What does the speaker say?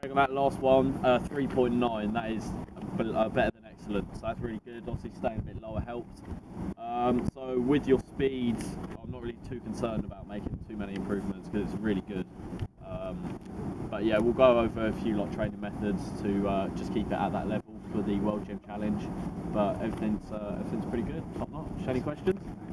On that last one, 3.9, that is better than excellent, so that's really good. Obviously staying a bit lower helped. So with your speeds, I'm not really too concerned about making too many improvements because it's really good. But yeah, we'll go over a few training methods to just keep it at that level for the World Gym Challenge. But everything's pretty good, top notch. Any questions?